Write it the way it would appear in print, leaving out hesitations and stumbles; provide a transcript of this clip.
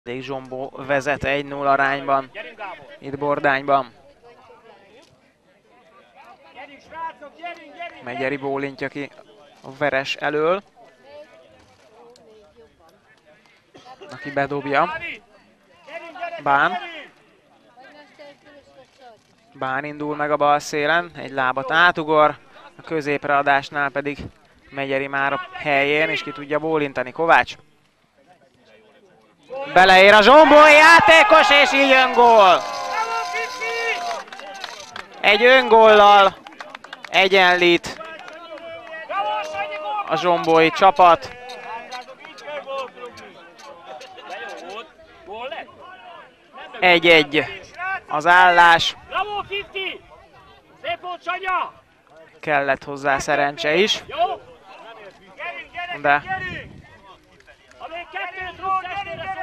Zsombó vezet 1-0 arányban itt Bordányban. Megyeri bólintja ki a Veres elől, aki bedobja. Bán. Bán indul meg a bal szélen, egy lábat átugor, a középre adásnál pedig Megyeri már a helyén, és ki tudja bólintani. Kovács. Beleér a zsombói játékos, és így öngól! Egy öngóllal egyenlít a zsombói csapat. 1-1 az állás. Kellett hozzá szerencse is. De